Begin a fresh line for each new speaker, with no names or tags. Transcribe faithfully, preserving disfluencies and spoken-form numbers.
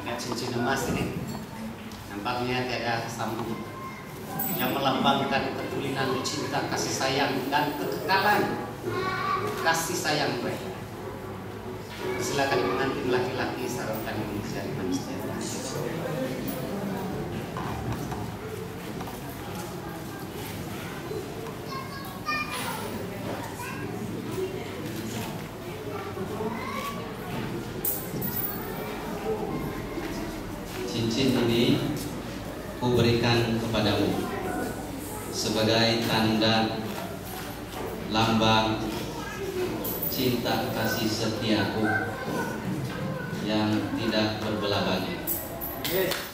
Dengan cincin emas ini nampaknya tiada sambung yang melambangkan ketulinan cinta, kasih sayang dan kekekalan kasih sayang mereka. Silakan pengantin laki-laki sarankan mencari manusia.
Cincin ini kuberikan kepadamu sebagai tanda lambang cinta kasih setiaku yang tidak berbelah bagi.